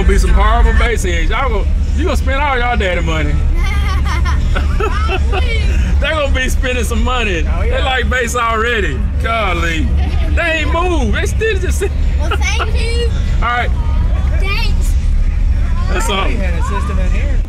gonna be some horrible bass heads. You gonna spend all y'all daddy money. They gonna be spending some money. Oh, yeah. They like bass already. Golly. They ain't moved. They still just sit. Well, thank you. All right. Thanks. That's all. We had a system in here.